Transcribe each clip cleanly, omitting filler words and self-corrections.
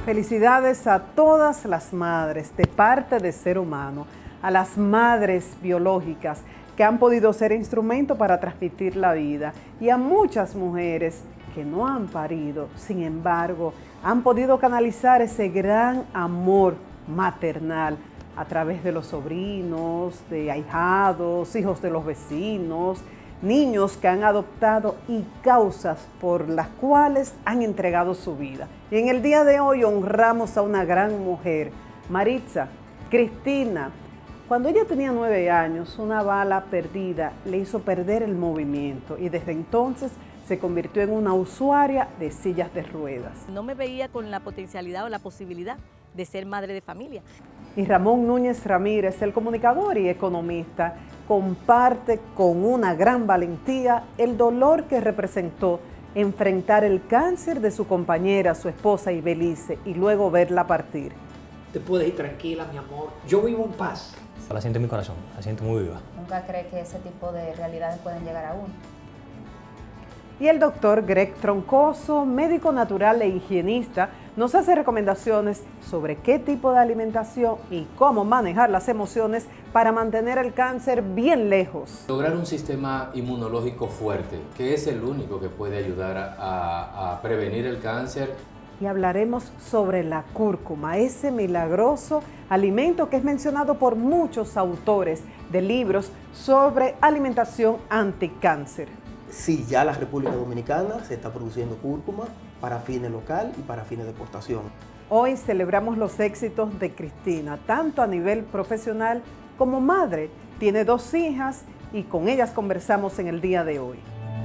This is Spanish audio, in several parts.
Felicidades a todas las madres de parte de Ser Humano, a las madres biológicas que han podido ser instrumento para transmitir la vida y a muchas mujeres que no han parido, sin embargo, han podido canalizar ese gran amor maternal a través de los sobrinos, de ahijados, hijos de los vecinos, niños que han adoptado y causas por las cuales han entregado su vida. Y en el día de hoy honramos a una gran mujer, Maritza Cristina. Cuando ella tenía 9 años, una bala perdida le hizo perder el movimiento y desde entonces se convirtió en una usuaria de sillas de ruedas. No me veía con la potencialidad o la posibilidad de ser madre de familia. Y Ramón Núñez Ramírez, el comunicador y economista, comparte con una gran valentía el dolor que representó enfrentar el cáncer de su compañera, su esposa Ibelice, y luego verla partir. Te puedes ir tranquila, mi amor. Yo vivo en paz. La siento en mi corazón, la siento muy viva. Nunca cree que ese tipo de realidades pueden llegar a uno. Y el doctor Greg Troncoso, médico natural e higienista, nos hace recomendaciones sobre qué tipo de alimentación y cómo manejar las emociones para mantener el cáncer bien lejos. Lograr un sistema inmunológico fuerte, que es el único que puede ayudar a prevenir el cáncer. Y hablaremos sobre la cúrcuma, ese milagroso alimento que es mencionado por muchos autores de libros sobre alimentación anticáncer. Sí, ya la República Dominicana se está produciendo cúrcuma para fines local y para fines de exportación. Hoy celebramos los éxitos de Cristina, tanto a nivel profesional como madre. Tiene 2 hijas y con ellas conversamos en el día de hoy.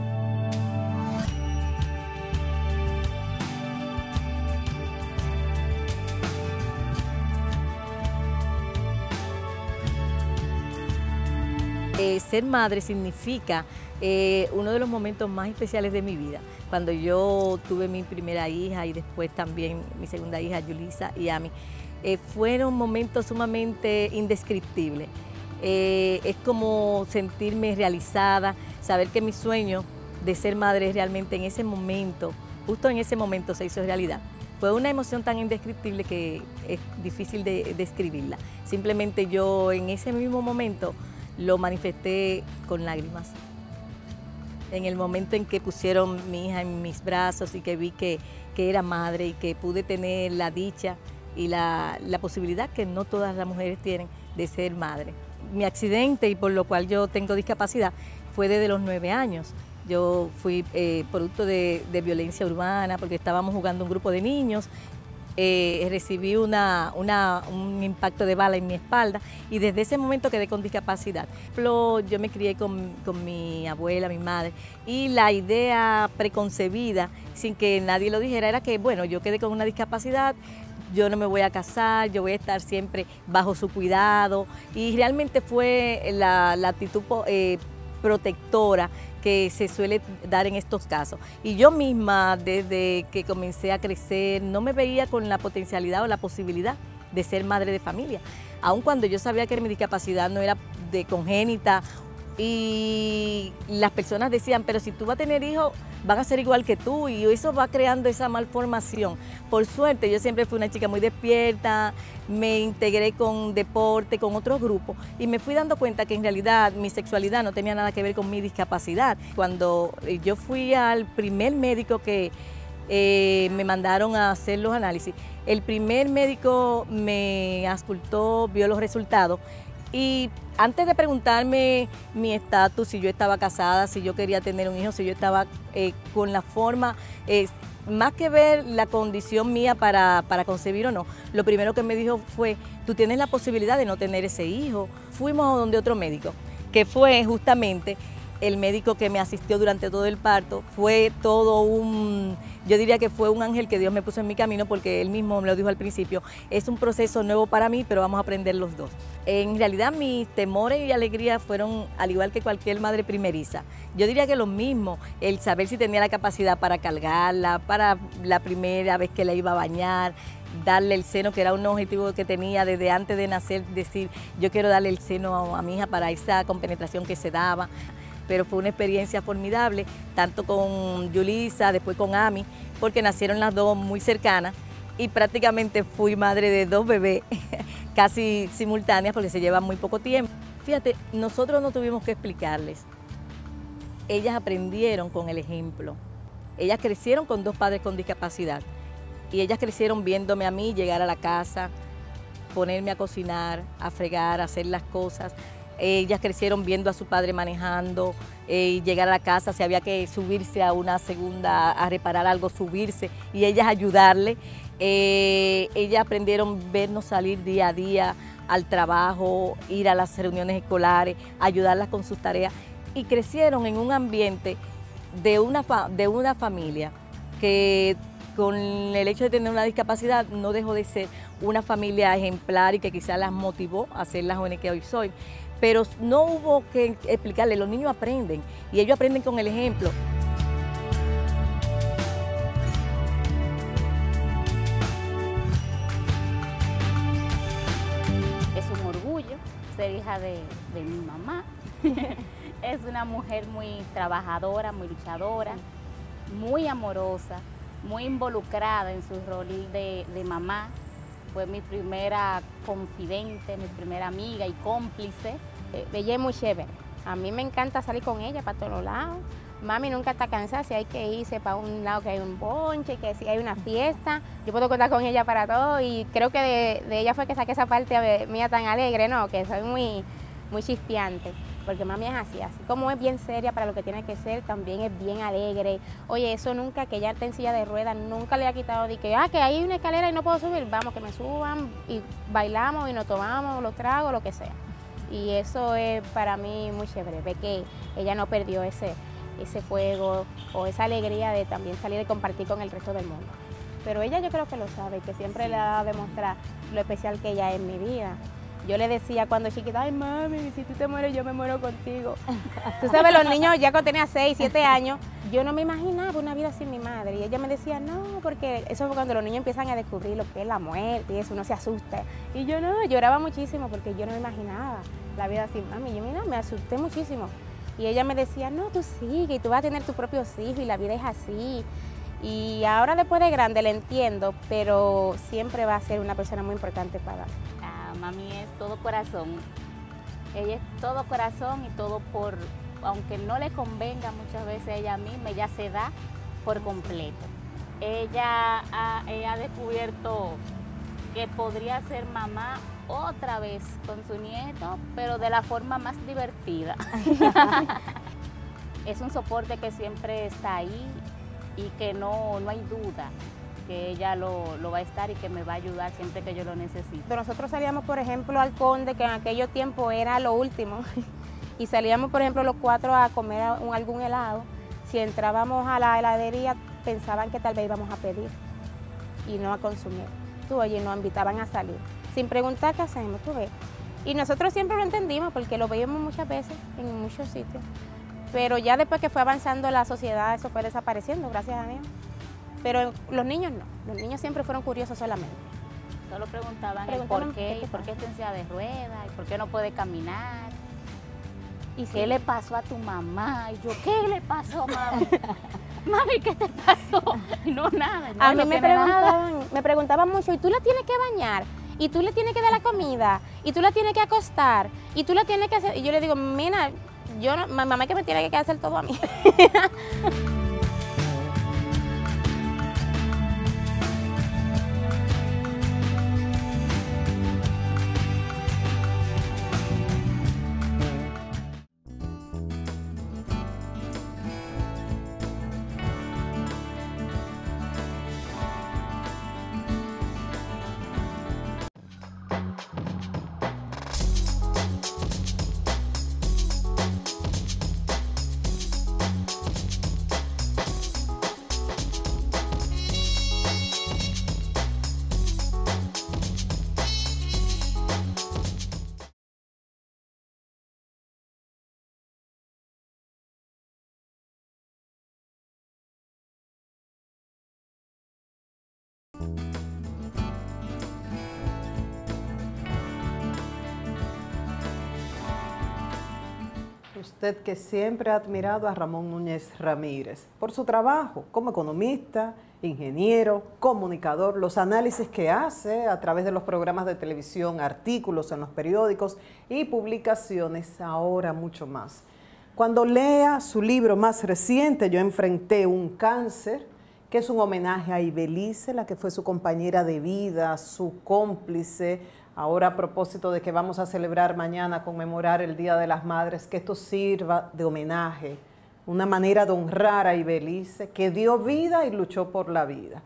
Ser madre significa uno de los momentos más especiales de mi vida. Cuando yo tuve mi primera hija y después también mi segunda hija, Yulisa y Ami, fueron momentos sumamente indescriptibles. Es como sentirme realizada, saber que mi sueño de ser madre realmente en ese momento, justo en ese momento se hizo realidad. Fue una emoción tan indescriptible que es difícil de describirla. Simplemente yo en ese mismo momento lo manifesté con lágrimas. En el momento en que pusieron mi hija en mis brazos y que vi que era madre y que pude tener la dicha y la posibilidad que no todas las mujeres tienen de ser madre. Mi accidente y por lo cual yo tengo discapacidad fue desde los 9 años. Yo fui producto de violencia urbana porque estábamos jugando un grupo de niños. Recibí un impacto de bala en mi espalda y desde ese momento quedé con discapacidad. Yo me crié con mi abuela, mi madre, y la idea preconcebida, sin que nadie lo dijera, era que, bueno, yo quedé con una discapacidad, yo no me voy a casar, yo voy a estar siempre bajo su cuidado, y realmente fue la actitud protectora que se suele dar en estos casos. Y yo misma, desde que comencé a crecer, no me veía con la potencialidad o la posibilidad de ser madre de familia, aun cuando yo sabía que mi discapacidad no era de congénita, y las personas decían, pero si tú vas a tener hijos, van a ser igual que tú, y eso va creando esa malformación. Por suerte, yo siempre fui una chica muy despierta, me integré con deporte, con otros grupos, y me fui dando cuenta que en realidad mi sexualidad no tenía nada que ver con mi discapacidad. Cuando yo fui al primer médico que me mandaron a hacer los análisis, el primer médico me auscultó, vio los resultados, y antes de preguntarme mi estatus, si yo estaba casada, si yo quería tener un hijo, si yo estaba con la forma, más que ver la condición mía para concebir o no, lo primero que me dijo fue, tú tienes la posibilidad de no tener ese hijo. Fuimos a donde otro médico, que fue justamente el médico que me asistió durante todo el parto. Fue todo yo diría que fue un ángel que Dios me puso en mi camino, porque él mismo me lo dijo al principio, es un proceso nuevo para mí, pero vamos a aprender los dos. En realidad mis temores y alegrías fueron al igual que cualquier madre primeriza. Yo diría que lo mismo, el saber si tenía la capacidad para cargarla, para la primera vez que la iba a bañar, darle el seno, que era un objetivo que tenía desde antes de nacer, decir, yo quiero darle el seno a mi hija para esa compenetración que se daba. Pero fue una experiencia formidable, tanto con Yulisa, después con Ami, porque nacieron las dos muy cercanas y prácticamente fui madre de 2 bebés casi simultáneas porque se llevan muy poco tiempo. Fíjate, nosotros no tuvimos que explicarles. Ellas aprendieron con el ejemplo. Ellas crecieron con 2 padres con discapacidad y ellas crecieron viéndome a mí llegar a la casa, ponerme a cocinar, a fregar, a hacer las cosas. Ellas crecieron viendo a su padre manejando, llegar a la casa, si había que subirse a una segunda, a reparar algo, subirse y ellas ayudarle. Ellas aprendieron vernos salir día a día al trabajo, ir a las reuniones escolares, ayudarlas con sus tareas y crecieron en un ambiente de una familia que con el hecho de tener una discapacidad no dejó de ser una familia ejemplar y que quizás las motivó a ser las jóvenes que hoy soy. Pero no hubo que explicarle, los niños aprenden y ellos aprenden con el ejemplo. Es un orgullo ser hija de mi mamá. Es una mujer muy trabajadora, muy luchadora, muy amorosa, muy involucrada en su rol de mamá. Fue mi primera confidente, mi primera amiga y cómplice. Ella es muy chévere. A mí me encanta salir con ella para todos lados. Mami nunca está cansada, si hay que irse para un lado que hay un bonche, que si hay una fiesta, yo puedo contar con ella para todo y creo que de ella fue que saqué esa parte mía tan alegre, ¿no? Que soy muy chispeante, porque mami es así como es bien seria para lo que tiene que ser, también es bien alegre. Oye, eso nunca, que ella está en silla de ruedas, nunca le ha quitado de que hay una escalera y no puedo subir, vamos, que me suban y bailamos y nos tomamos los tragos, lo que sea. Y eso es para mí muy chévere, ver que ella no perdió ese fuego o esa alegría de también salir y compartir con el resto del mundo. Pero ella yo creo que lo sabe, que siempre le ha dado a demostrar lo especial que ella es en mi vida. Yo le decía cuando chiquita, ay mami, si tú te mueres yo me muero contigo. Tú sabes, los niños ya cuando tenía 6, 7 años, yo no me imaginaba una vida sin mi madre. Y ella me decía, no, porque eso fue cuando los niños empiezan a descubrir lo que es la muerte y eso, uno se asusta. Y yo no, lloraba muchísimo porque yo no me imaginaba la vida sin mami. Yo mira, me asusté muchísimo. Y ella me decía, no, tú sigue y tú vas a tener tus propios hijos y la vida es así. Y ahora después de grande le entiendo, pero siempre va a ser una persona muy importante para mí. Mami es todo corazón. Ella es todo corazón y todo aunque no le convenga muchas veces a ella misma, ella se da por completo. Ella ha descubierto que podría ser mamá otra vez con su nieto, pero de la forma más divertida. Es un soporte que siempre está ahí y que no hay duda que ella lo va a estar y que me va a ayudar siempre que yo lo necesite. Nosotros salíamos, por ejemplo, al Conde, que en aquellos tiempos era lo último, y salíamos, por ejemplo, los 4 a comer algún helado. Si entrábamos a la heladería, pensaban que tal vez íbamos a pedir y no a consumir. Oye, nos invitaban a salir, sin preguntar qué hacemos, tú ves. Y nosotros siempre lo entendimos porque lo veíamos muchas veces en muchos sitios. Pero ya después que fue avanzando la sociedad, eso fue desapareciendo, gracias a Dios. Pero los niños no, los niños siempre fueron curiosos solamente. Solo preguntaban por qué está en silla de ruedas, y por qué no puede caminar. ¿Y qué le pasó a tu mamá? Y yo, ¿qué le pasó, mami? Mami, ¿qué te pasó? No, nada. No, a mí me preguntaban mucho, ¿y tú la tienes que bañar? ¿Y tú le tienes que dar la comida? ¿Y tú la tienes que acostar? ¿Y tú la tienes que hacer? Y yo le digo, mira, mamá es que me tiene que hacer todo a mí. Usted que siempre ha admirado a Ramón Núñez Ramírez por su trabajo como economista, ingeniero, comunicador, los análisis que hace a través de los programas de televisión, artículos en los periódicos y publicaciones, ahora mucho más. Cuando lea su libro más reciente, Yo enfrenté un cáncer, que es un homenaje a Ibelice, la que fue su compañera de vida, su cómplice. Ahora, a propósito de que vamos a celebrar mañana, conmemorar el Día de las Madres, que esto sirva de homenaje, una manera de honrar a Ibelice, que dio vida y luchó por la vida.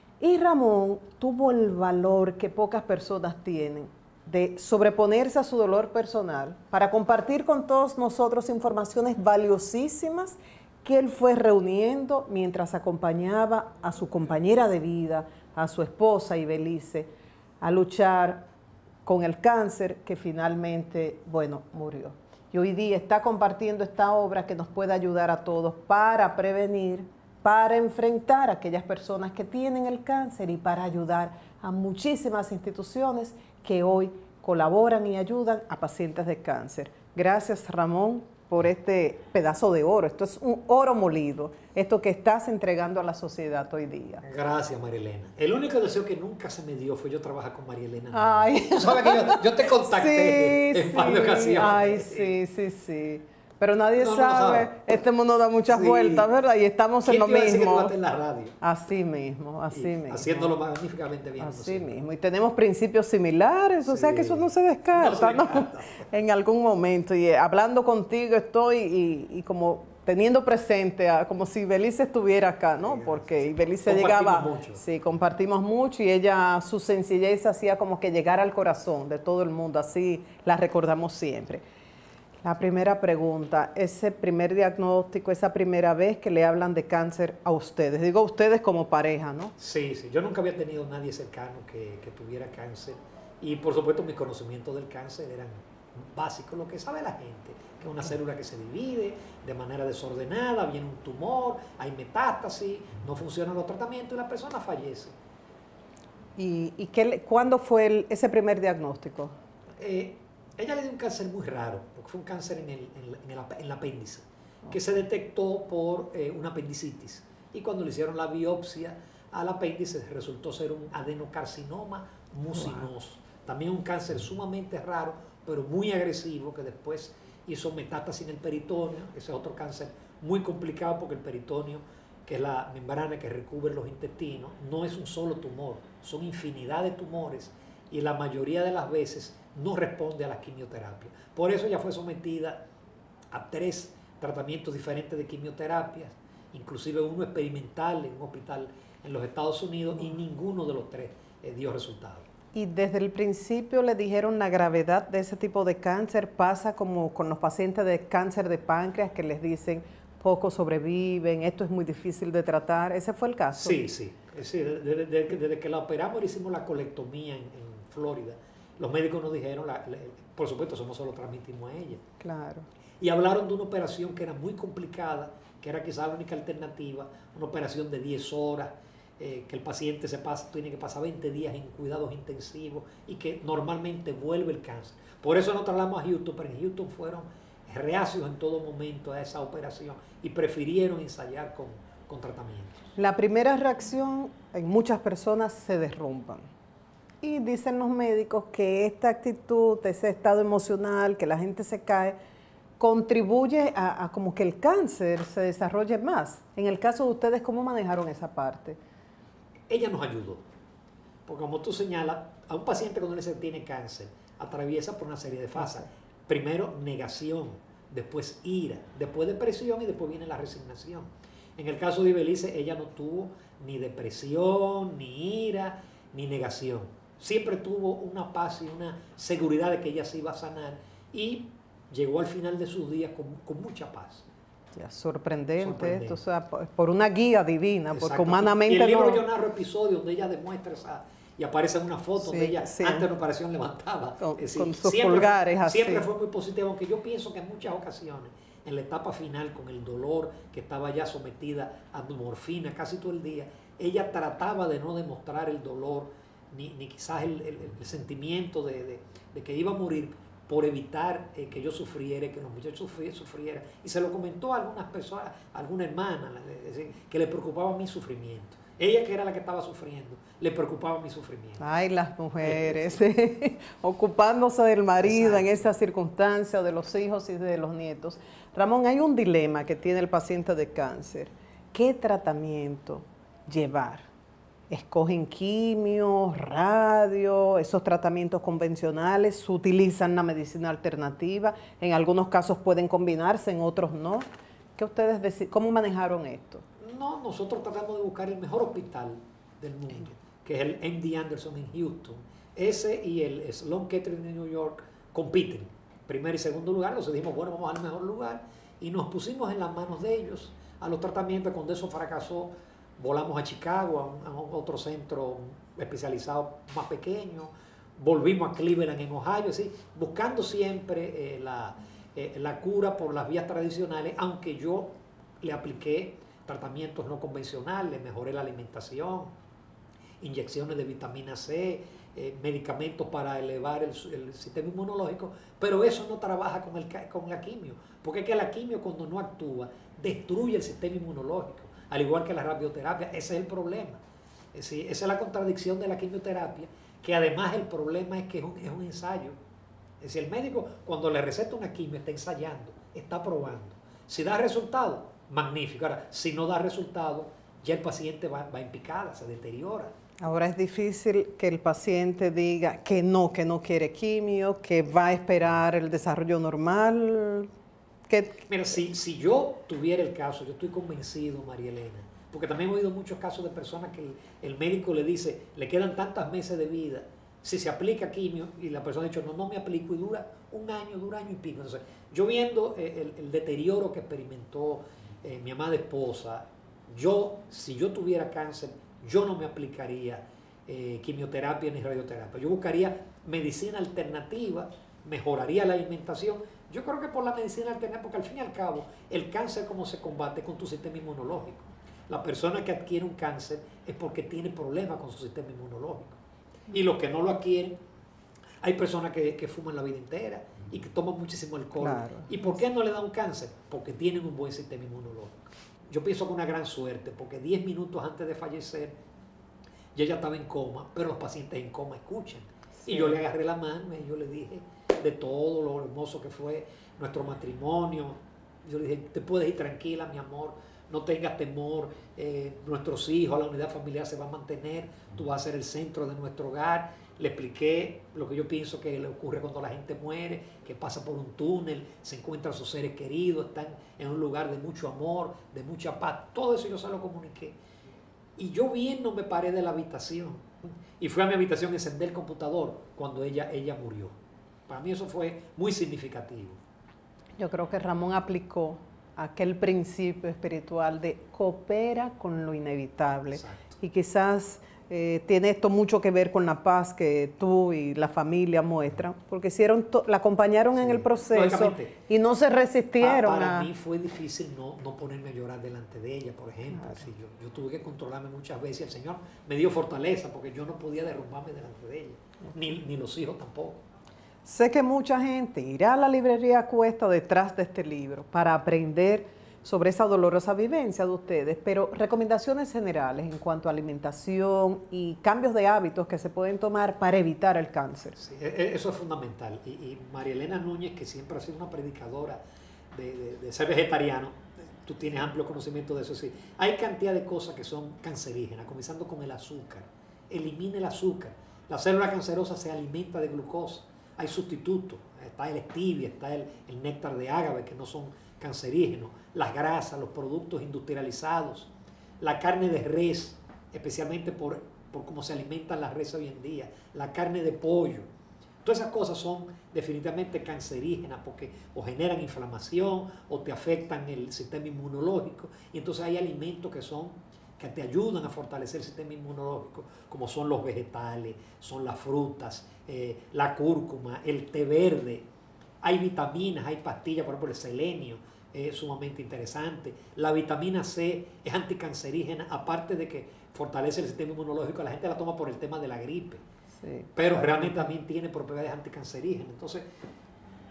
Y Ramón tuvo el valor que pocas personas tienen de sobreponerse a su dolor personal para compartir con todos nosotros informaciones valiosísimas que él fue reuniendo mientras acompañaba a su compañera de vida, a su esposa Ibelice, a luchar con el cáncer que finalmente, bueno, murió. Y hoy día está compartiendo esta obra que nos puede ayudar a todos para prevenir, para enfrentar a aquellas personas que tienen el cáncer y para ayudar a muchísimas instituciones que hoy colaboran y ayudan a pacientes de cáncer. Gracias, Ramón, por este pedazo de oro. Esto es un oro molido, esto que estás entregando a la sociedad hoy día. Gracias, María Elena. El único deseo que nunca se me dio fue yo trabajar con María Elena. Ay. Tú sabes que yo te contacté en par de ocasiones. Ay, sí. Pero nadie sabe. Este mundo da muchas vueltas, ¿verdad? Y estamos en lo mismo. Que tú en la radio? Así mismo. Haciéndolo magníficamente bien. Así mismo. Y tenemos principios similares, o sea que eso no se descarta, ¿no? En algún momento. Y hablando contigo estoy y como teniendo presente, como si Ibelice estuviera acá, ¿no? Porque Ibelice llegaba... Mucho. Sí, compartimos mucho y ella, su sencillez hacía como que llegara al corazón de todo el mundo. Así la recordamos siempre. La primera pregunta, ese primer diagnóstico, esa primera vez que le hablan de cáncer a ustedes, digo ustedes como pareja, ¿no? Sí, yo nunca había tenido nadie cercano que tuviera cáncer y por supuesto mis conocimientos del cáncer eran básicos, lo que sabe la gente, que es una célula que se divide de manera desordenada, viene un tumor, hay metástasis, no funcionan los tratamientos y la persona fallece. ¿Y cuándo fue ese primer diagnóstico? Ella le dio un cáncer muy raro, porque fue un cáncer en el apéndice, que se detectó por una apendicitis. Y cuando le hicieron la biopsia al apéndice, resultó ser un adenocarcinoma mucinoso. También un cáncer sumamente raro, pero muy agresivo, que después hizo metástasis en el peritoneo. Ese es otro cáncer muy complicado, porque el peritoneo, que es la membrana que recubre los intestinos, no es un solo tumor, son infinidad de tumores, y la mayoría de las veces no responde a la quimioterapia. Por eso ella fue sometida a 3 tratamientos diferentes de quimioterapias, inclusive uno experimental en un hospital en los Estados Unidos, y ninguno de los 3 dio resultado. Y desde el principio le dijeron la gravedad de ese tipo de cáncer. Pasa como con los pacientes de cáncer de páncreas, que les dicen pocos sobreviven, esto es muy difícil de tratar. ¿Ese fue el caso? Sí. Desde que la operamos y hicimos la colectomía en Florida, los médicos nos dijeron, por supuesto, eso no se lo transmitimos a ella. Claro. Y hablaron de una operación que era muy complicada, que era quizás la única alternativa, una operación de 10 horas, que el paciente tiene que pasar 20 días en cuidados intensivos y que normalmente vuelve el cáncer. Por eso nos trasladamos a Houston, pero en Houston fueron reacios en todo momento a esa operación y prefirieron ensayar con tratamiento. La primera reacción en muchas personas se derrumban. Y dicen los médicos que esta actitud, ese estado emocional, que la gente se cae, contribuye a como que el cáncer se desarrolle más. En el caso de ustedes, ¿cómo manejaron esa parte? Ella nos ayudó, porque como tú señalas, a un paciente cuando tiene cáncer, atraviesa por una serie de fases. Primero negación, después ira, después depresión y después viene la resignación. En el caso de Ibelice, ella no tuvo ni depresión, ni ira, ni negación. Siempre tuvo una paz y una seguridad de que ella se iba a sanar y llegó al final de sus días con mucha paz. Ya, sorprendente esto, o sea, por una guía divina, porque humanamente y el libro yo narro episodios donde ella demuestra y aparece una foto donde ella antes no parecía levantada. Con sus pulgares así. Siempre fue muy positiva, aunque yo pienso que en muchas ocasiones, en la etapa final, con el dolor, que estaba ya sometida a morfina casi todo el día, ella trataba de no demostrar el dolor, ni quizás el sentimiento de que iba a morir, por evitar que yo sufriera, que los muchachos sufrieran. Y se lo comentó a algunas personas, a alguna hermana, que le preocupaba mi sufrimiento. Ella, que era la que estaba sufriendo, le preocupaba mi sufrimiento. Ay, las mujeres, ocupándose del marido. Exacto. En esa circunstancia, de los hijos y de los nietos. Ramón, hay un dilema que tiene el paciente de cáncer. ¿Qué tratamiento llevar? ¿Escogen quimio, radio, esos tratamientos convencionales? ¿Utilizan la medicina alternativa? En algunos casos pueden combinarse, en otros no. ¿Qué ustedes deciden? ¿Cómo manejaron esto? No, nosotros tratamos de buscar el mejor hospital del mundo, que es el MD Anderson en Houston. Ese y el Sloan Kettering de New York compiten, primer y segundo lugar. Entonces dijimos, bueno, vamos al mejor lugar y nos pusimos en las manos de ellos a los tratamientos. Cuando eso fracasó, volamos a Chicago, a otro centro especializado más pequeño, volvimos a Cleveland en Ohio, ¿sí? Buscando siempre la cura por las vías tradicionales, aunque yo le apliqué tratamientos no convencionales, mejoré la alimentación, inyecciones de vitamina C, medicamentos para elevar el sistema inmunológico, pero eso no trabaja con la quimio, porque es que la quimio, cuando no actúa, destruye el sistema inmunológico, al igual que la radioterapia. Ese es el problema. Esa es la contradicción de la quimioterapia, que además el problema es que es un ensayo. Es decir, el médico, cuando le receta una quimio, está ensayando, está probando. Si da resultado, magnífico. Ahora, si no da resultado, ya el paciente va en picada, se deteriora. Ahora es difícil que el paciente diga que no quiere quimio, que va a esperar el desarrollo normal. Mira, si yo tuviera el caso, yo estoy convencido, María Elena, porque también he oído muchos casos de personas que el médico le dice, le quedan tantos meses de vida, si se aplica quimio, y la persona ha dicho, no me aplico, y dura un año y pico. Entonces, yo viendo el deterioro que experimentó mi amada esposa, si yo tuviera cáncer, yo no me aplicaría quimioterapia ni radioterapia. Yo buscaría medicina alternativa, mejoraría la alimentación. Yo creo que por la medicina alternativa, porque al fin y al cabo, el cáncer, ¿cómo se combate? Con tu sistema inmunológico. La persona que adquiere un cáncer es porque tiene problemas con su sistema inmunológico. Y los que no lo adquieren, hay personas que fuman la vida entera y que toman muchísimo alcohol. Claro. ¿Y por qué no le da un cáncer? Porque tienen un buen sistema inmunológico. Yo pienso que una gran suerte, porque 10 minutos antes de fallecer, ella estaba en coma, pero los pacientes en coma escuchan. Sí. Y yo le agarré la mano y yo le dije de todo lo hermoso que fue nuestro matrimonio. Yo le dije, te puedes ir tranquila, mi amor, no tengas temor, nuestros hijos, la unidad familiar se va a mantener, tú vas a ser el centro de nuestro hogar. Le expliqué lo que yo pienso que le ocurre cuando la gente muere, que pasa por un túnel, se encuentran sus seres queridos, están en un lugar de mucho amor, de mucha paz. Todo eso yo se lo comuniqué. Y yo no me paré de la habitación y fui a mi habitación a encender el computador cuando ella murió. Para mí eso fue muy significativo. Yo creo que Ramón aplicó aquel principio espiritual de coopera con lo inevitable. Exacto. Y quizás tiene esto mucho que ver con la paz que tú y la familia muestran, porque la acompañaron sí, en el proceso y no se resistieron. Para mí fue difícil no ponerme a llorar delante de ella, por ejemplo. Claro. Sí, yo tuve que controlarme muchas veces. El Señor me dio fortaleza porque yo no podía derrumbarme delante de ella, ni los hijos tampoco. Sé que mucha gente irá a la librería Cuesta detrás de este libro para aprender sobre esa dolorosa vivencia de ustedes, pero recomendaciones generales en cuanto a alimentación y cambios de hábitos que se pueden tomar para evitar el cáncer. Sí, eso es fundamental. Y María Elena Núñez, que siempre ha sido una predicadora de ser vegetariano, tú tienes amplio conocimiento de eso, sí. Hay cantidad de cosas que son cancerígenas, comenzando con el azúcar. Elimine el azúcar. La célula cancerosa se alimenta de glucosa. Hay sustitutos. Está el stevia, está el néctar de ágave, que no son cancerígenos, las grasas, los productos industrializados, la carne de res, especialmente por cómo se alimentan las reses hoy en día, la carne de pollo. Todas esas cosas son definitivamente cancerígenas porque o generan inflamación o te afectan el sistema inmunológico. Y entonces hay alimentos que te ayudan a fortalecer el sistema inmunológico, como son los vegetales, son las frutas, la cúrcuma, el té verde. Hay vitaminas, hay pastillas, por ejemplo el selenio es sumamente interesante. La vitamina C es anticancerígena, aparte de que fortalece el sistema inmunológico. La gente la toma por el tema de la gripe, sí, pero claro, realmente también tiene propiedades anticancerígenas. Entonces,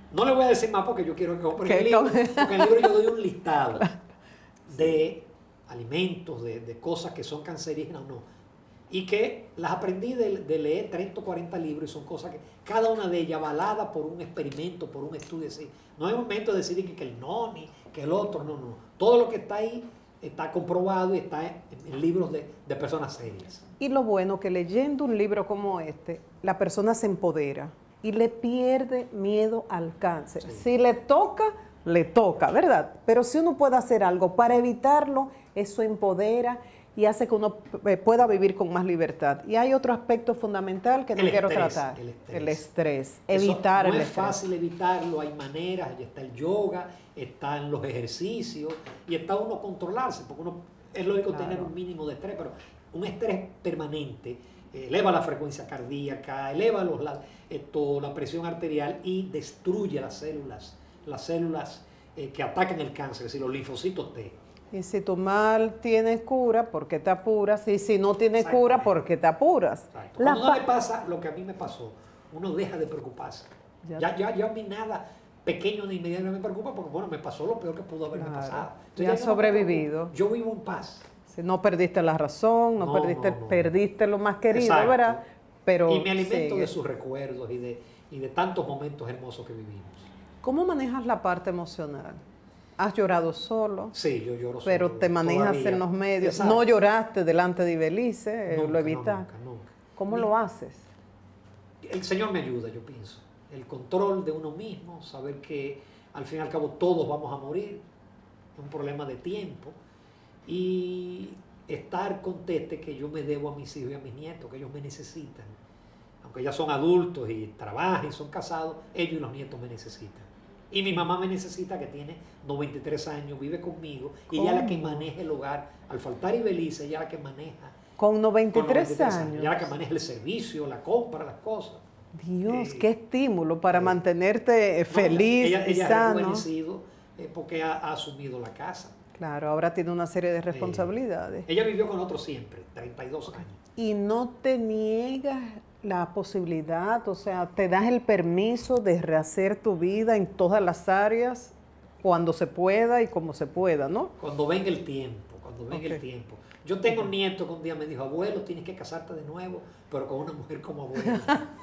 No le voy a decir más porque yo quiero que compren el libro, porque en el libro yo doy un listado de alimentos, de cosas que son cancerígenas o no. Y que las aprendí de leer 30 o 40 libros y son cosas que cada una de ellas avalada por un experimento, por un estudio así. No es momento de decir que el no, ni que el otro, no. Todo lo que está ahí está comprobado y está en libros de personas serias. Y lo bueno que leyendo un libro como este, la persona se empodera y le pierde miedo al cáncer. Sí. Si le toca, ¿verdad? Pero si uno puede hacer algo para evitarlo, eso empodera y hace que uno pueda vivir con más libertad. Y hay otro aspecto fundamental que no quiero tratar. El estrés. Evitar el estrés. No es fácil evitarlo, hay maneras, ya está el yoga, están los ejercicios y está uno controlarse, porque uno es lógico tener un mínimo de estrés, pero un estrés permanente eleva la frecuencia cardíaca, eleva la presión arterial y destruye las células que atacan el cáncer, es decir, los linfocitos T. Y si tu mal tiene cura, ¿por qué te apuras? Y si no tiene cura, ¿por qué te apuras? Exacto. Cuando no le pasa lo que a mí me pasó, uno deja de preocuparse. Ya a mí nada pequeño ni mediano me preocupa porque, bueno, me pasó lo peor que pudo haberme pasado. Entonces, ya has sobrevivido. Yo vivo en paz. Si no perdiste la razón, perdiste lo más querido, ¿verdad? Pero, y me alimento de sus recuerdos y de tantos momentos hermosos que vivimos. ¿Cómo manejas la parte emocional? ¿Has llorado solo? Sí, yo lloro solo. Pero te manejas todavía en los medios. Exacto. No lloraste delante de Ibelice, lo evitas. Nunca. ¿Cómo lo haces? El Señor me ayuda, yo pienso. El control de uno mismo, saber que al fin y al cabo todos vamos a morir, es un problema de tiempo. Y estar contente que yo me debo a mis hijos y a mis nietos, que ellos me necesitan. Aunque ya son adultos y trabajan y son casados, ellos y los nietos me necesitan. Y mi mamá me necesita, que tiene 93 años, vive conmigo, y ella es la que maneja el hogar. Al faltar Ibelice, ella es la que maneja. ¿Con 93 años? Ella es la que maneja el servicio, la compra, las cosas. Dios, qué estímulo para mantenerte feliz y ella sano. Ha rejuvenecido porque ha asumido la casa. Claro, ahora tiene una serie de responsabilidades. Ella vivió con otros siempre, 32 años. Y no te niegas la posibilidad, o sea, te das el permiso de rehacer tu vida en todas las áreas cuando se pueda y como se pueda, ¿no? Cuando venga el tiempo, el tiempo. Yo tengo un nieto que un día me dijo, abuelo, tienes que casarte de nuevo, pero con una mujer como abuela.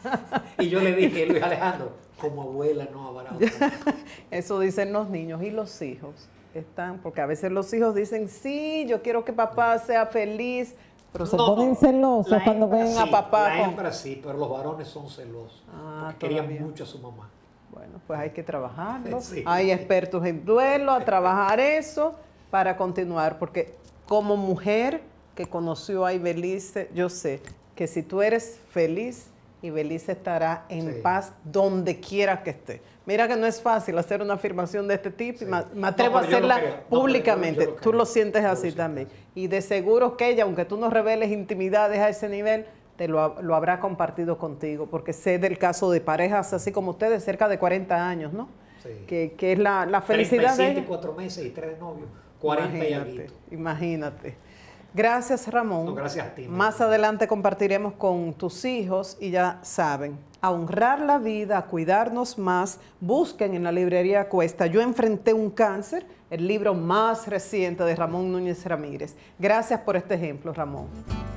Y yo le dije, Luis Alejandro, como abuela no habrá otra. Eso dicen los niños y los hijos. Porque a veces los hijos dicen, sí, yo quiero que papá sea feliz, pero se ponen celosos cuando ven a papá. La hembra sí, pero los varones son celosos, porque querían mucho a su mamá. Bueno, pues hay que trabajarlo. Sí. Hay expertos en duelo, a trabajar eso para continuar, porque como mujer que conoció a Ibelice, yo sé que si tú eres feliz, Ibelice estará en paz donde quiera que esté. Mira que no es fácil hacer una afirmación de este tipo y me atrevo a hacerla públicamente. Tú lo sientes así también. Y de seguro que ella, aunque tú no reveles intimidades a ese nivel, te lo habrá compartido contigo, porque sé del caso de parejas así como ustedes, cerca de 40 años, ¿no? Sí. Que es la felicidad 37 y 4 meses y 3 de novio, 40 y algo. Imagínate. Gracias, Ramón. No, gracias a ti. Más adelante compartiremos con tus hijos y ya saben, a honrar la vida, a cuidarnos más. Busquen en la librería Cuesta Yo enfrenté un cáncer, el libro más reciente de Ramón Núñez Ramírez. Gracias por este ejemplo, Ramón.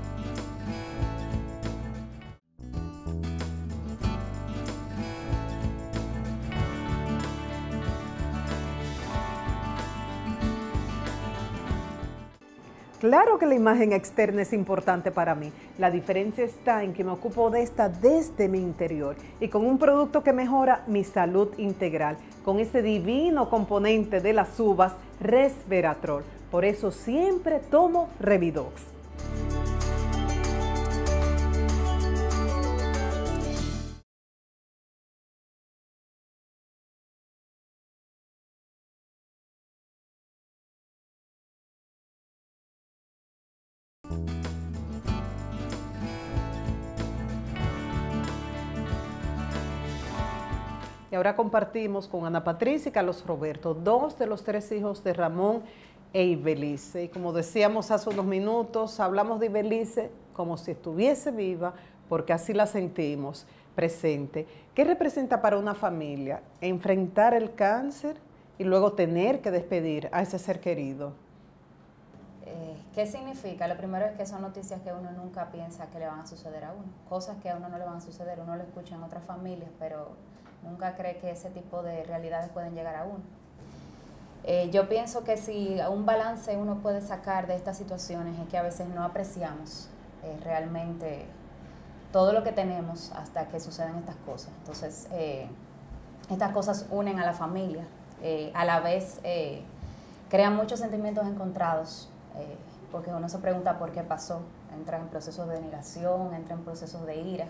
Claro que la imagen externa es importante para mí. La diferencia está en que me ocupo de esta desde mi interior y con un producto que mejora mi salud integral, con ese divino componente de las uvas, resveratrol. Por eso siempre tomo Revidox. Y ahora compartimos con Ana Patricia y Carlos Roberto, 2 de los 3 hijos de Ramón e Ibelice. Y como decíamos hace unos minutos, hablamos de Ibelice como si estuviese viva, porque así la sentimos. presente. ¿Qué representa para una familia enfrentar el cáncer y luego tener que despedir a ese ser querido? ¿Qué significa? Lo primero es que son noticias que uno nunca piensa que le van a suceder a uno. Cosas que a uno no le van a suceder, uno lo escucha en otras familias, pero nunca cree que ese tipo de realidades pueden llegar a uno. Yo pienso que si un balance uno puede sacar de estas situaciones es que a veces no apreciamos realmente todo lo que tenemos hasta que suceden estas cosas. Entonces, estas cosas unen a la familia, a la vez crean muchos sentimientos encontrados, porque uno se pregunta por qué pasó, entra en procesos de negación, entra en procesos de ira.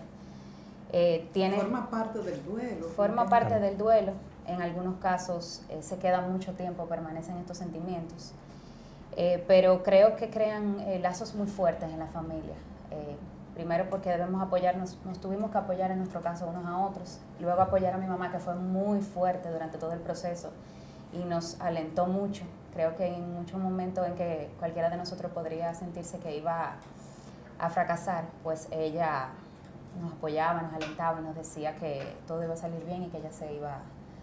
Forma parte del duelo. Forma parte del duelo. En algunos casos se queda mucho tiempo, permanecen estos sentimientos. Pero creo que crean lazos muy fuertes en la familia. Primero porque debemos apoyarnos, nos tuvimos que apoyar en nuestro caso unos a otros. Luego apoyar a mi mamá, que fue muy fuerte durante todo el proceso y nos alentó mucho. Creo que en muchos momentos en que cualquiera de nosotros podría sentirse que iba a fracasar, pues ella nos apoyaba, nos alentaba y nos decía que todo iba a salir bien y que ella se iba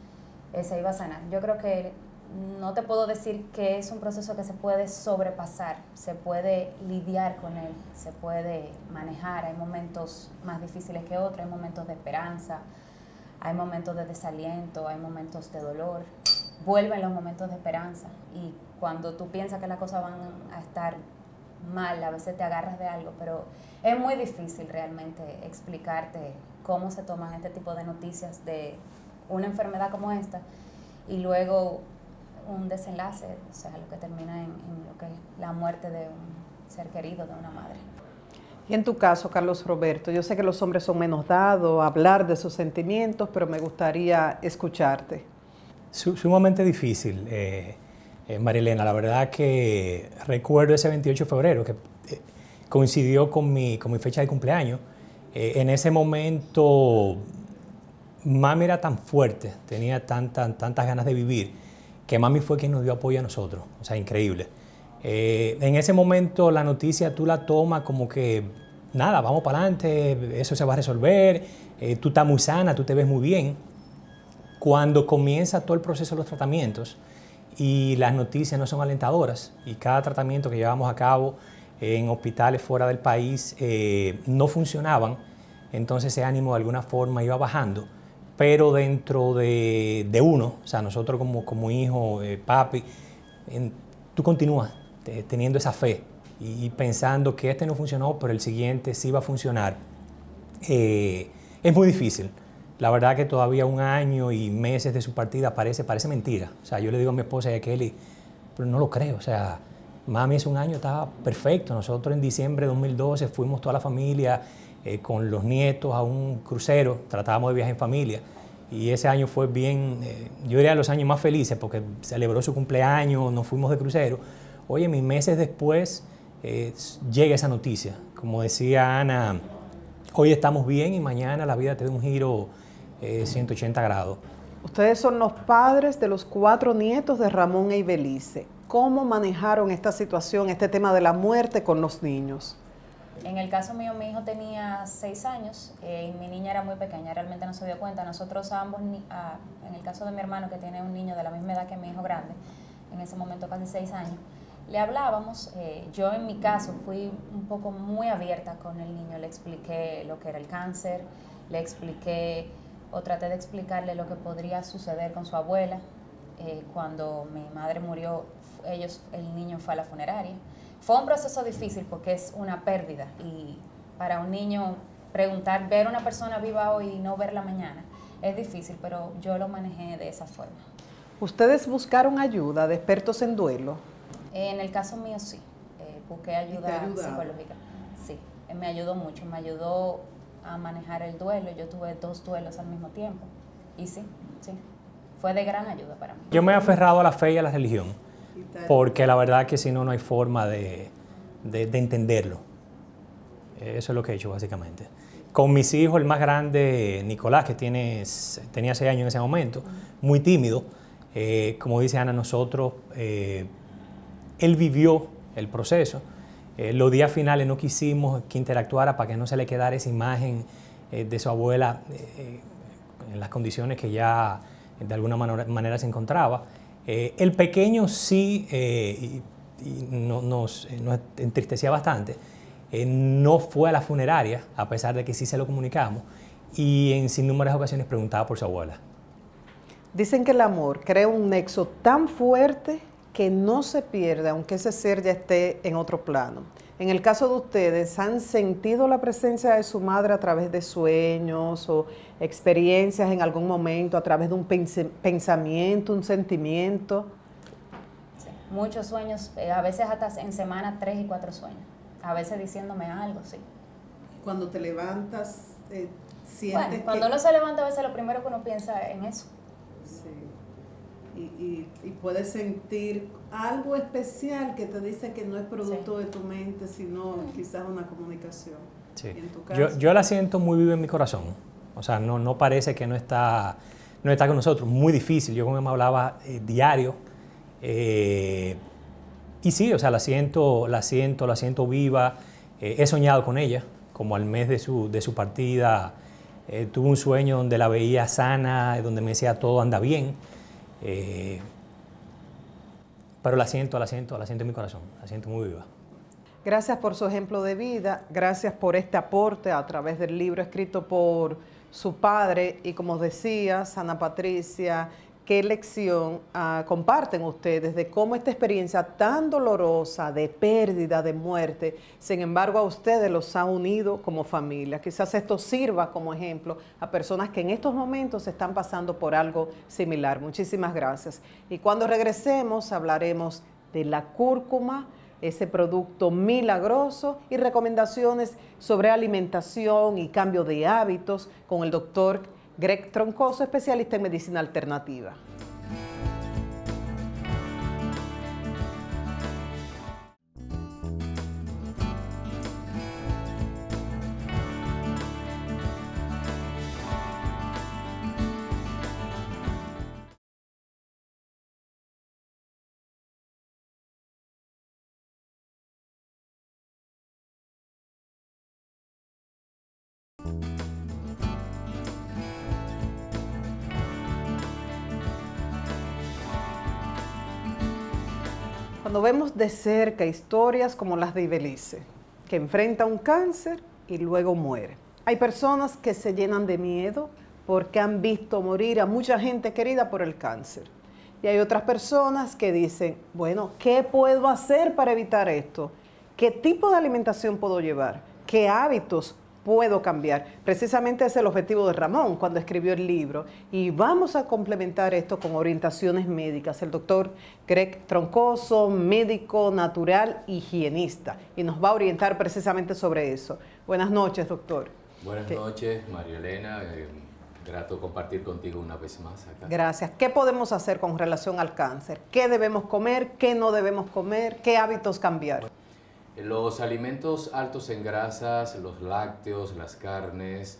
a sanar. Yo creo que no te puedo decir que es un proceso que se puede sobrepasar, se puede lidiar con él, se puede manejar. Hay momentos más difíciles que otros, hay momentos de esperanza, hay momentos de desaliento, hay momentos de dolor. Vuelven los momentos de esperanza y cuando tú piensas que las cosas van a estar mal, a veces te agarras de algo, pero es muy difícil realmente explicarte cómo se toman este tipo de noticias de una enfermedad como esta y luego un desenlace, o sea, lo que termina en lo que es la muerte de un ser querido, de una madre. Y en tu caso, Carlos Roberto, yo sé que los hombres son menos dados a hablar de sus sentimientos, pero me gustaría escucharte. Sumamente difícil, Marilena. La verdad que recuerdo ese 28 de febrero, que coincidió con mi fecha de cumpleaños. En ese momento, mami era tan fuerte, tenía tantas ganas de vivir, que mami fue quien nos dio apoyo a nosotros. O sea, increíble. En ese momento la noticia tú la tomas como que, nada, vamos para adelante, eso se va a resolver, tú estás muy sana, tú te ves muy bien. Cuando comienza todo el proceso de los tratamientos y las noticias no son alentadoras y cada tratamiento que llevamos a cabo en hospitales fuera del país no funcionaban, entonces ese ánimo de alguna forma iba bajando, pero dentro de uno, o sea, nosotros como hijo, papi, tú continúas teniendo esa fe y pensando que este no funcionó, pero el siguiente sí va a funcionar. Es muy difícil. La verdad que todavía un año y meses de su partida parece mentira. O sea, yo le digo a mi esposa y a Kelly, pero no lo creo. O sea, mami hace un año estaba perfecto. Nosotros en diciembre de 2012 fuimos toda la familia con los nietos a un crucero. Tratábamos de viajar en familia. Y ese año fue bien, yo diría los años más felices porque celebró su cumpleaños, nos fuimos de crucero. Oye, mis meses después llega esa noticia. Como decía Ana, hoy estamos bien y mañana la vida te da un giro 180 grados. Ustedes son los padres de los 4 nietos de Ramón e Ibelice. ¿Cómo manejaron esta situación, este tema de la muerte con los niños? En el caso mío, mi hijo tenía 6 años y mi niña era muy pequeña, realmente no se dio cuenta. Nosotros ambos, en el caso de mi hermano, que tiene un niño de la misma edad que mi hijo grande, en ese momento casi 6 años, le hablábamos. Yo en mi caso fui un poco muy abierta con el niño, le expliqué lo que era el cáncer, le expliqué o traté de explicarle lo que podría suceder con su abuela. Cuando mi madre murió, el niño fue a la funeraria. Fue un proceso difícil porque es una pérdida y para un niño ver a una persona viva hoy y no verla mañana es difícil, pero yo lo manejé de esa forma. ¿Ustedes buscaron ayuda de expertos en duelo? En el caso mío sí, busqué ayuda psicológica. Sí, me ayudó mucho, me ayudó a manejar el duelo. Yo tuve 2 duelos al mismo tiempo y sí, fue de gran ayuda para mí. Yo me he aferrado a la fe y a la religión, porque la verdad que si no, no hay forma de entenderlo. Eso es lo que he hecho básicamente. Con mis hijos, el más grande, Nicolás, que tenía 6 años en ese momento, muy tímido. Como dice Ana, nosotros, él vivió el proceso. Los días finales no quisimos que interactuara para que no se le quedara esa imagen de su abuela en las condiciones que ya de alguna manera se encontraba. El pequeño sí, y nos entristecía bastante, no fue a la funeraria, a pesar de que sí se lo comunicamos, y en innumerables ocasiones preguntaba por su abuela. Dicen que el amor crea un nexo tan fuerte que no se pierde, aunque ese ser ya esté en otro plano. En el caso de ustedes, ¿han sentido la presencia de su madre a través de sueños o experiencias en algún momento, a través de un pensamiento, un sentimiento? Sí, muchos sueños, a veces hasta en semana 3 y 4 sueños, a veces diciéndome algo, sí. Cuando te levantas, sientes bueno, cuando uno se levanta a veces lo primero que uno piensa en eso. Sí. Y puedes sentir algo especial que te dice que no es producto de tu mente, sino quizás una comunicación. Sí. ¿Y en tu caso? Yo la siento muy viva en mi corazón. O sea, no parece que no está con nosotros. Muy difícil. Yo con ella hablaba diario. Y sí, o sea, la siento viva. He soñado con ella, como al mes de su partida. Tuve un sueño donde la veía sana, donde me decía todo anda bien. Pero la siento en mi corazón, la siento muy viva. Gracias por su ejemplo de vida, gracias por este aporte a través del libro escrito por su padre y, como decías, Ana Patricia, qué lección comparten ustedes de cómo esta experiencia tan dolorosa de pérdida, de muerte, sin embargo a ustedes los ha unido como familia. Quizás esto sirva como ejemplo a personas que en estos momentos están pasando por algo similar. Muchísimas gracias. Y cuando regresemos hablaremos de la cúrcuma, ese producto milagroso, y recomendaciones sobre alimentación y cambio de hábitos con el doctor Greg Troncoso, especialista en medicina alternativa. Cuando vemos de cerca historias como las de Ibelice, que enfrenta un cáncer y luego muere. Hay personas que se llenan de miedo porque han visto morir a mucha gente querida por el cáncer. Y hay otras personas que dicen, bueno, ¿qué puedo hacer para evitar esto? ¿Qué tipo de alimentación puedo llevar? ¿Qué hábitos puedo cambiar? Precisamente ese es el objetivo de Ramón cuando escribió el libro. Y vamos a complementar esto con orientaciones médicas. El doctor Greg Troncoso, médico natural, higienista, y nos va a orientar precisamente sobre eso. Buenas noches, doctor. Buenas noches, María Elena. Grato compartir contigo una vez más acá. Gracias. ¿Qué podemos hacer con relación al cáncer? ¿Qué debemos comer? ¿Qué no debemos comer? ¿Qué hábitos cambiar? Los alimentos altos en grasas, los lácteos, las carnes,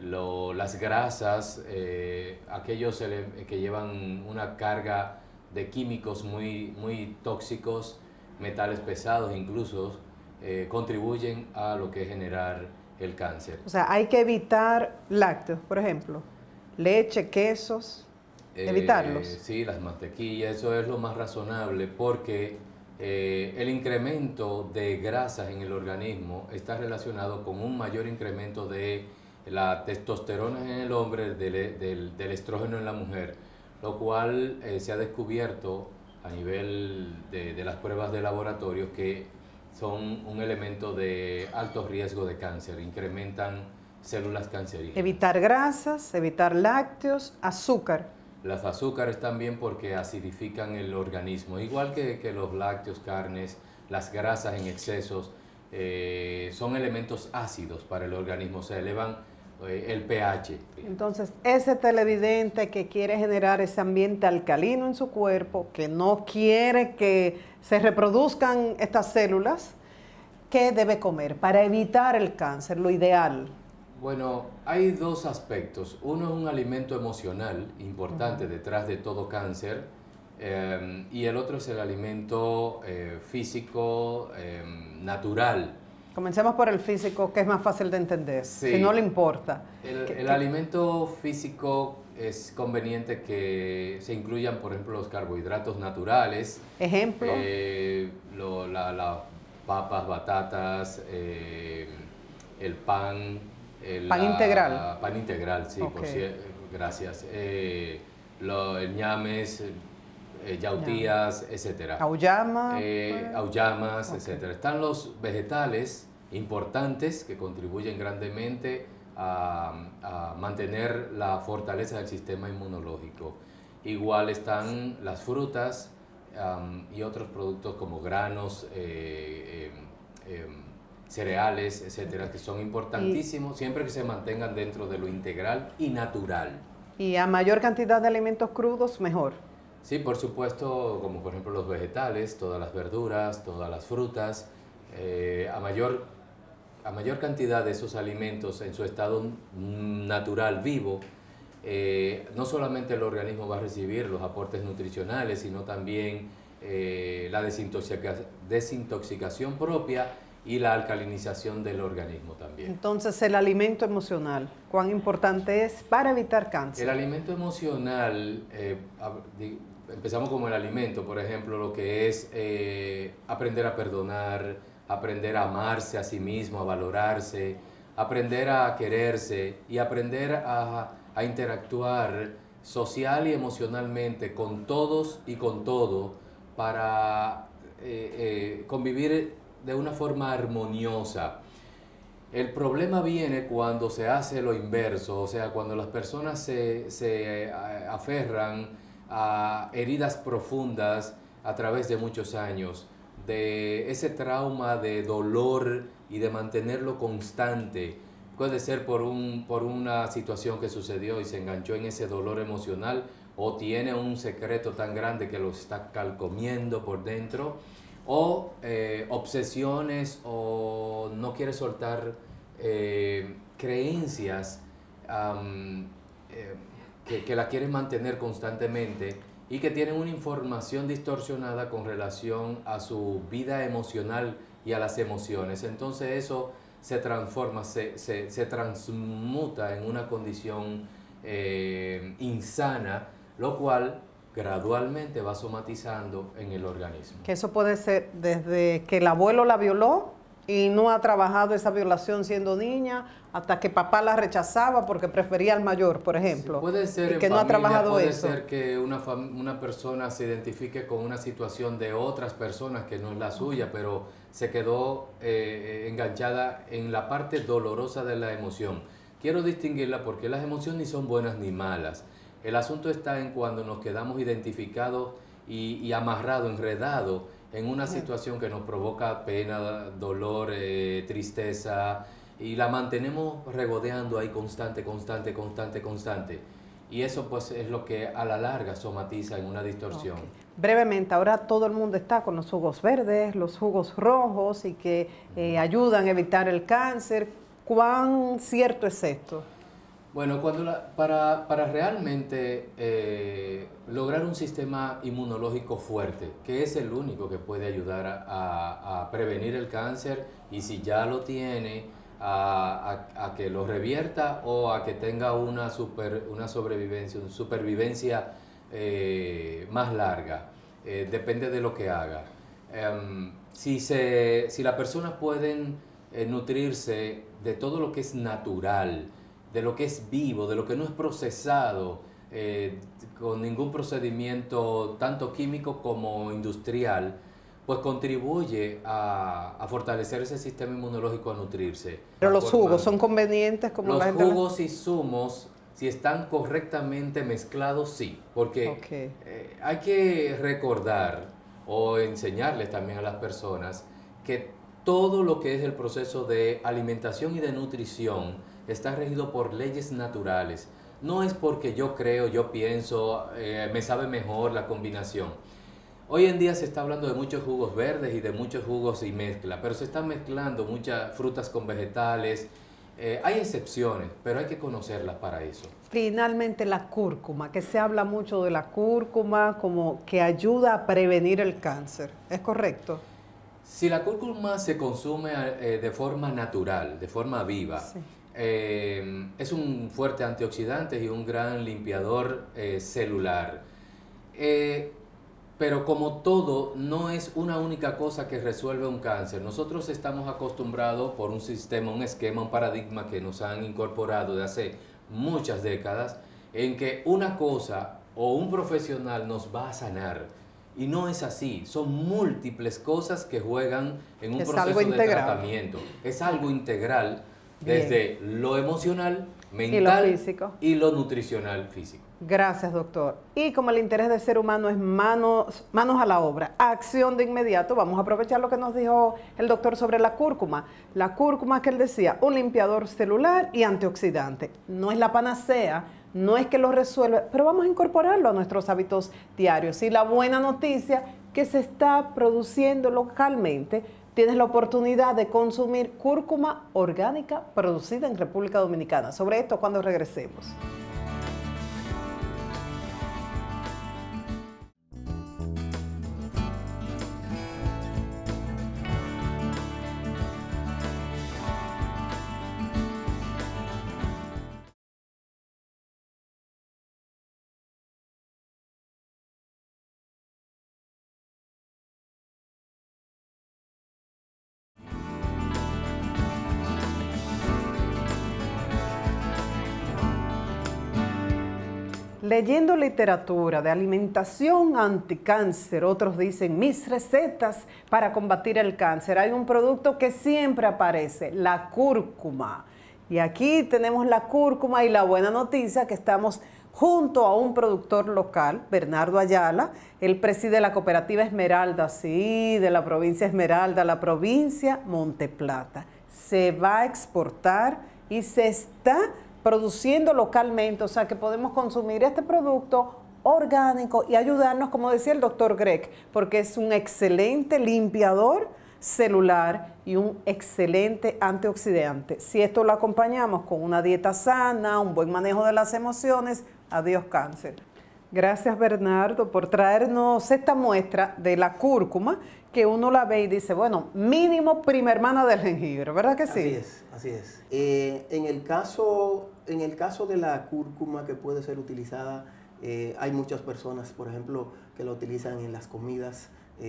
las grasas, aquellos que llevan una carga de químicos muy tóxicos, metales pesados incluso, contribuyen a lo que es generar el cáncer. O sea, hay que evitar lácteos, por ejemplo, leche, quesos, evitarlos. Sí, las mantequillas, eso es lo más razonable porque el incremento de grasas en el organismo está relacionado con un mayor incremento de la testosterona en el hombre, del estrógeno en la mujer, lo cual se ha descubierto a nivel de las pruebas de laboratorio que son un elemento de alto riesgo de cáncer, incrementan células cancerígenas. Evitar grasas, evitar lácteos, azúcar. Las azúcares también porque acidifican el organismo, igual que los lácteos, carnes, las grasas en excesos, son elementos ácidos para el organismo, se elevan el pH. Entonces, ese televidente que quiere generar ese ambiente alcalino en su cuerpo, que no quiere que se reproduzcan estas células, ¿qué debe comer para evitar el cáncer, lo ideal? Bueno, hay dos aspectos. Uno es un alimento emocional importante detrás de todo cáncer y el otro es el alimento físico, natural. Comencemos por el físico, que es más fácil de entender, Sí. si no le importa. El alimento físico es conveniente que se incluyan, por ejemplo, los carbohidratos naturales. Ejemplo. Las papas, batatas, el pan. Pan integral. Pan integral, sí, Okay. Gracias. El ñames, yautías, etcétera. Auyama. Auyamas, Ok. etcétera. Están los vegetales importantes que contribuyen grandemente a mantener la fortaleza del sistema inmunológico. Igual están las frutas y otros productos como granos, cereales, etcétera, que son importantísimos siempre que se mantengan dentro de lo integral y natural. Y a mayor cantidad de alimentos crudos, mejor. Sí, por supuesto, como por ejemplo los vegetales, todas las verduras, todas las frutas, a mayor cantidad de esos alimentos en su estado natural, vivo, no solamente el organismo va a recibir los aportes nutricionales, sino también la desintoxicación propia y la alcalinización del organismo también. Entonces, el alimento emocional, ¿cuán importante es para evitar cáncer? El alimento emocional, empezamos como el alimento, por ejemplo, lo que es aprender a perdonar, aprender a amarse a sí mismo, a valorarse, aprender a quererse y aprender a interactuar social y emocionalmente con todos y con todo para convivir de una forma armoniosa. El problema viene cuando se hace lo inverso, o sea, cuando las personas se aferran a heridas profundas a través de muchos años, de ese trauma de dolor y de mantenerlo constante. Puede ser por una situación que sucedió y se enganchó en ese dolor emocional, o tiene un secreto tan grande que lo está calcomiendo por dentro, o obsesiones, o no quiere soltar creencias que la quieren mantener constantemente y que tienen una información distorsionada con relación a su vida emocional y a las emociones. Entonces eso se transforma, se transmuta en una condición insana, lo cual gradualmente va somatizando en el organismo. Que eso puede ser desde que el abuelo la violó y no ha trabajado esa violación siendo niña, hasta que papá la rechazaba porque prefería al mayor, por ejemplo. Sí, puede ser y que en no familia, ha trabajado puede eso. ser que una persona se identifique con una situación de otras personas que no es la suya, pero se quedó enganchada en la parte dolorosa de la emoción. Quiero distinguirla porque las emociones ni son buenas ni malas. El asunto está en cuando nos quedamos identificados y amarrados, enredados en una situación que nos provoca pena, dolor, tristeza, y la mantenemos regodeando ahí constante. Y eso pues es lo que a la larga somatiza en una distorsión. Okay. Brevemente, ahora todo el mundo está con los jugos verdes, los jugos rojos y que ayudan a evitar el cáncer. ¿Cuán cierto es esto? Bueno, para realmente lograr un sistema inmunológico fuerte, que es el único que puede ayudar a prevenir el cáncer, y si ya lo tiene, a que lo revierta o a que tenga una supervivencia más larga, depende de lo que haga. Si las personas pueden nutrirse de todo lo que es natural, de lo que es vivo, de lo que no es procesado, con ningún procedimiento tanto químico como industrial, pues contribuye a fortalecer ese sistema inmunológico, a nutrirse. Pero los jugos son convenientes como la gente... Los jugos y zumos, si están correctamente mezclados, sí, porque hay que recordar o enseñarles también a las personas que todo lo que es el proceso de alimentación y de nutrición está regido por leyes naturales. No es porque yo creo, yo pienso, me sabe mejor la combinación. Hoy en día se está hablando de muchos jugos verdes y de muchos jugos y mezcla, pero se están mezclando muchas frutas con vegetales. Hay excepciones, pero hay que conocerlas para eso. Finalmente, la cúrcuma, que se habla mucho de la cúrcuma como que ayuda a prevenir el cáncer. ¿Es correcto? Si la cúrcuma se consume de forma natural, de forma viva, sí, es un fuerte antioxidante y un gran limpiador celular. Pero como todo, no es una única cosa que resuelve un cáncer. Nosotros estamos acostumbrados por un sistema, un esquema, un paradigma que nos han incorporado de hace muchas décadas, en que una cosa o un profesional nos va a sanar. Y no es así, son múltiples cosas que juegan en un proceso de tratamiento. Es algo integral desde lo emocional, mental y lo nutricional físico. Gracias, doctor. Y como el interés del ser humano es manos a la obra, acción de inmediato, vamos a aprovechar lo que nos dijo el doctor sobre la cúrcuma. La cúrcuma, que él decía, un limpiador celular y antioxidante. No es la panacea, no es que lo resuelve, pero vamos a incorporarlo a nuestros hábitos diarios. Y la buena noticia que se está produciendo localmente, tienes la oportunidad de consumir cúrcuma orgánica producida en República Dominicana. Sobre esto cuando regresemos. Leyendo literatura de alimentación anticáncer, otros dicen mis recetas para combatir el cáncer. Hay un producto que siempre aparece, la cúrcuma. Y aquí tenemos la cúrcuma y la buena noticia que estamos junto a un productor local, Bernardo Ayala. Él preside la cooperativa Esmeralda, sí, de la provincia Esmeralda, la provincia Monteplata. Se va a exportar y se está produciendo localmente, o sea que podemos consumir este producto orgánico y ayudarnos, como decía el doctor Grech, porque es un excelente limpiador celular y un excelente antioxidante. Si esto lo acompañamos con una dieta sana, un buen manejo de las emociones, adiós cáncer. Gracias, Bernardo, por traernos esta muestra de la cúrcuma, que uno la ve y dice, bueno, mínimo prima hermana del jengibre, ¿verdad que sí? Así es, así es. En el caso de la cúrcuma que puede ser utilizada, hay muchas personas, por ejemplo, que la utilizan en las comidas,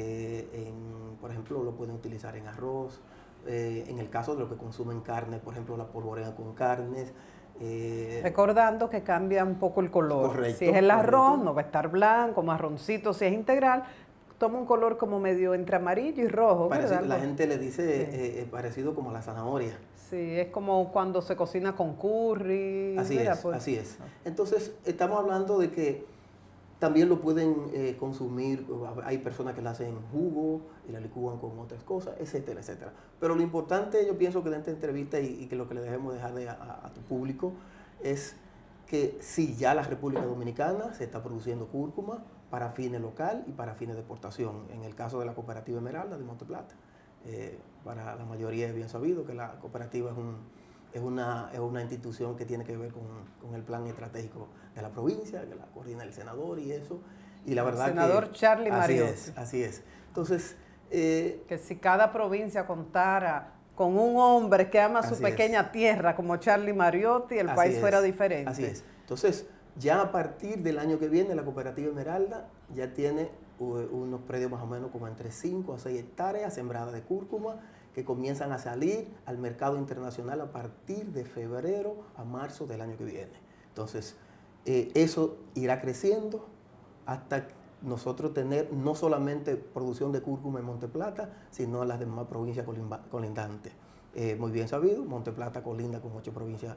por ejemplo, lo pueden utilizar en arroz, en el caso de los que consumen carne, por ejemplo, la polvorean con carnes. Recordando que cambia un poco el color. Correcto, si es el arroz, no va a estar blanco, marroncito. Si es integral, toma un color como medio entre amarillo y rojo. La gente le dice sí, parecido como a la zanahoria. Sí, es como cuando se cocina con curry. Así es, pues, así es. Entonces, estamos hablando de que también lo pueden consumir, hay personas que la hacen en jugo y la licúan con otras cosas, etcétera, etcétera. Pero lo importante, yo pienso que de esta entrevista y que lo que le debemos dejar a tu público es que sí, ya la República Dominicana se está produciendo cúrcuma para fines local y para fines de exportación. En el caso de la cooperativa Esmeralda de Monteplata, para la mayoría es bien sabido que la cooperativa es una institución que tiene que ver con el plan estratégico de la provincia, que la coordina el senador y eso. Y la verdad senador que Charlie Mariotti. Así es. Entonces, que si cada provincia contara con un hombre que ama su pequeña tierra como Charlie Mariotti, el país fuera diferente. Así es. Entonces, ya a partir del año que viene, la cooperativa Esmeralda ya tiene unos predios más o menos como entre 5 a 6 hectáreas sembradas de cúrcuma, que comienzan a salir al mercado internacional a partir de febrero a marzo del año que viene. Entonces, eso irá creciendo hasta nosotros tener no solamente producción de cúrcuma en Monteplata, sino en las demás provincias colindantes. Muy bien sabido, Monteplata colinda con 8 provincias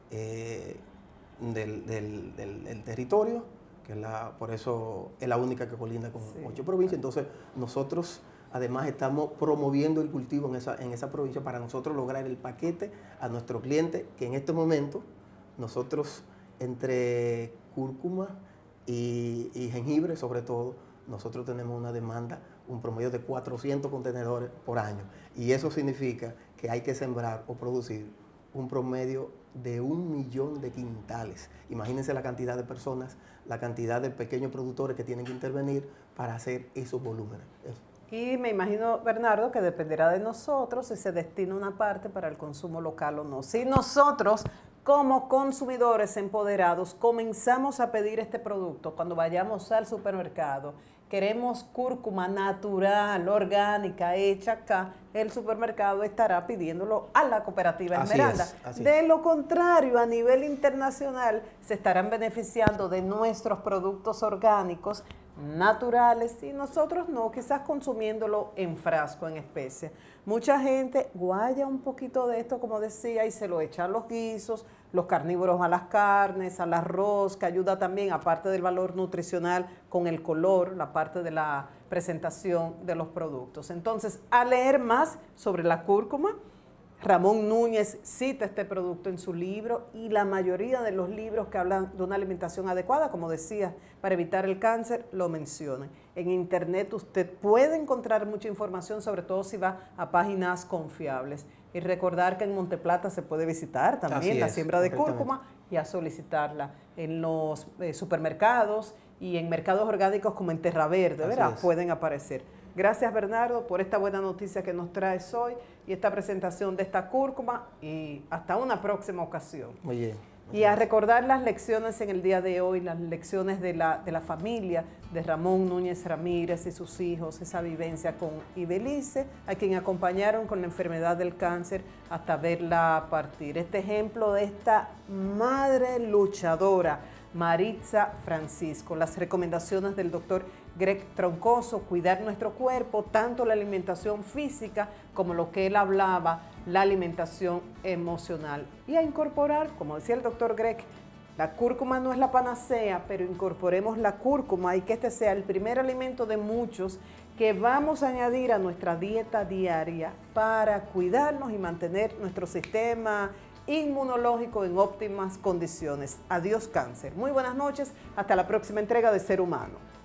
del territorio, que por eso es la única que colinda con 8 provincias. Entonces, nosotros además estamos promoviendo el cultivo en esa provincia para nosotros lograr el paquete a nuestro cliente, que en este momento nosotros entre cúrcuma y jengibre sobre todo, nosotros tenemos una demanda, un promedio de 400 contenedores por año. Y eso significa que hay que sembrar o producir un promedio de 1 millón de quintales. Imagínense la cantidad de personas, la cantidad de pequeños productores que tienen que intervenir para hacer esos volúmenes. Y me imagino, Bernardo, que dependerá de nosotros si se destina una parte para el consumo local o no. Si nosotros, como consumidores empoderados, comenzamos a pedir este producto cuando vayamos al supermercado, queremos cúrcuma natural, orgánica, hecha acá, el supermercado estará pidiéndolo a la cooperativa Esmeralda. De lo contrario, a nivel internacional, se estarán beneficiando de nuestros productos orgánicos, naturales, y nosotros no, quizás consumiéndolo en frasco, en especie. Mucha gente guaya un poquito de esto, como decía, y se lo echa a los guisos, los carnívoros a las carnes, al arroz, que ayuda también, aparte del valor nutricional, con el color, la parte de la presentación de los productos. Entonces, a leer más sobre la cúrcuma, Ramón Núñez cita este producto en su libro, y la mayoría de los libros que hablan de una alimentación adecuada, como decía, para evitar el cáncer, lo mencionan. En internet usted puede encontrar mucha información, sobre todo si va a páginas confiables. Y recordar que en Monteplata se puede visitar también la siembra de cúrcuma y a solicitarla en los supermercados y en mercados orgánicos como en Terra Verde, ¿verdad? Pueden aparecer. Gracias, Bernardo, por esta buena noticia que nos traes hoy y esta presentación de esta cúrcuma, y hasta una próxima ocasión. Muy bien. Y a recordar las lecciones en el día de hoy, las lecciones de la familia de Ramón Núñez Ramírez y sus hijos, esa vivencia con Ibelice, a quien acompañaron con la enfermedad del cáncer hasta verla partir. Este ejemplo de esta madre luchadora, Maritza Francisco. Las recomendaciones del doctor Greg Troncoso: cuidar nuestro cuerpo, tanto la alimentación física como lo que él hablaba, la alimentación emocional. Y a incorporar, como decía el doctor Greg, la cúrcuma no es la panacea, pero incorporemos la cúrcuma y que este sea el primer alimento de muchos que vamos a añadir a nuestra dieta diaria para cuidarnos y mantener nuestro sistema inmunológico en óptimas condiciones. Adiós cáncer. Muy buenas noches, hasta la próxima entrega de Ser Humano.